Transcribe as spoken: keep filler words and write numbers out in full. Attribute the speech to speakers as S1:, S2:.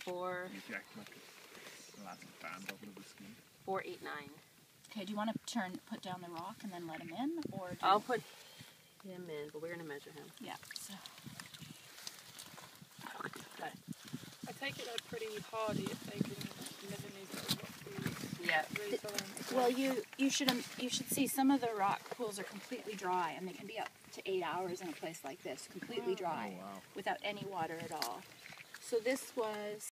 S1: four. Four, eight, nine.
S2: Okay, do you want to turn, put down the rock and then let him in, or? Do
S1: I'll
S2: you...
S1: put him in, but we're gonna measure him.
S2: Yeah. So.
S1: Okay.
S3: I take it they're pretty hardy if they can live in these little rock pools.
S1: Yeah.
S3: The,
S2: well, you you should um, you should see some of the rock pools are completely dry, and they can be up to eight hours in a place like this, completely dry,
S4: Oh, wow.
S2: without any water at all. So this was